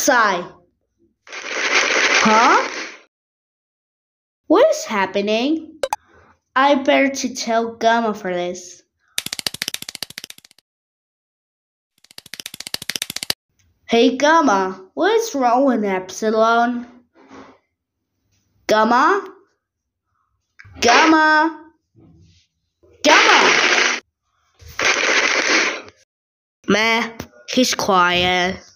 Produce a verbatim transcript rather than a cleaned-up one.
Sigh. Huh? What is happening? I better to tell Gamma for this. Hey Gamma, what is wrong with Epsilon? Gamma? Gamma? Gamma! Meh, he's quiet.